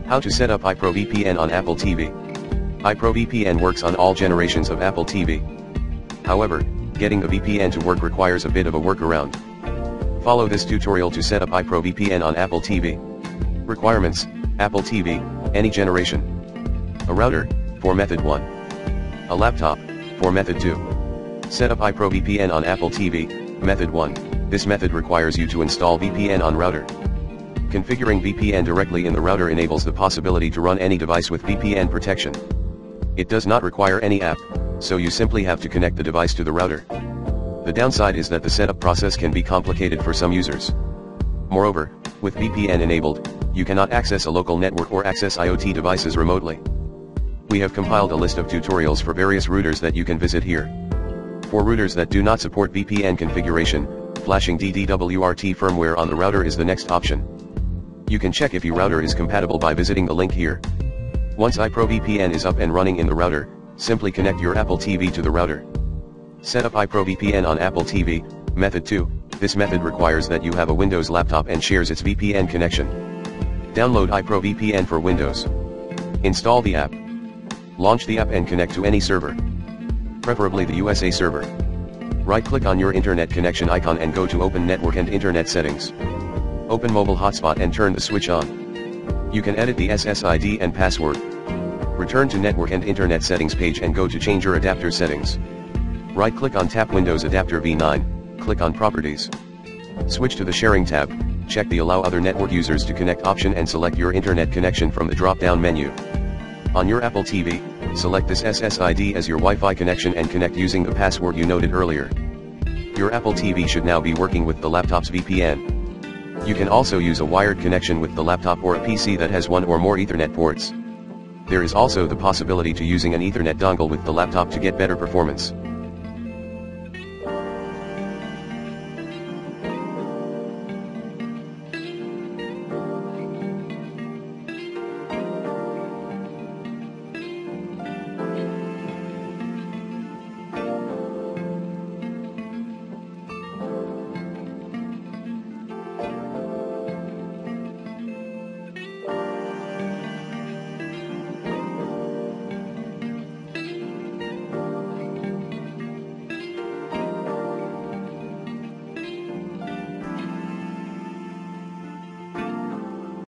How to set up iProVPN on Apple TV. iProVPN works on all generations of Apple TV. However, getting a VPN to work requires a bit of a workaround. Follow this tutorial to set up iProVPN on Apple TV. Requirements: Apple TV, any generation. A router, for method 1. A laptop, for method 2. Set up iProVPN on Apple TV, method 1. This method requires you to install VPN on router. Configuring VPN directly in the router enables the possibility to run any device with VPN protection. It does not require any app, so you simply have to connect the device to the router. The downside is that the setup process can be complicated for some users. Moreover, with VPN enabled, you cannot access a local network or access IoT devices remotely. We have compiled a list of tutorials for various routers that you can visit here. For routers that do not support VPN configuration, flashing DDWRT firmware on the router is the next option. You can check if your router is compatible by visiting the link here. Once iProVPN is up and running in the router, simply connect your Apple TV to the router. Set up iProVPN on Apple TV, method 2. This method requires that you have a Windows laptop and shares its VPN connection. Download iProVPN for Windows. Install the app. Launch the app and connect to any server, preferably the USA server. Right-click on your internet connection icon and go to Open Network and Internet Settings. Open Mobile Hotspot and turn the switch on. You can edit the SSID and password. Return to Network and Internet Settings page and go to Change your adapter settings. Right-click on Tap Windows Adapter V9, click on Properties. Switch to the Sharing tab, check the Allow Other Network Users to Connect option and select your internet connection from the drop-down menu. On your Apple TV, select this SSID as your Wi-Fi connection and connect using the password you noted earlier. Your Apple TV should now be working with the laptop's VPN. You can also use a wired connection with the laptop or a PC that has one or more Ethernet ports. There is also the possibility to using an Ethernet dongle with the laptop to get better performance.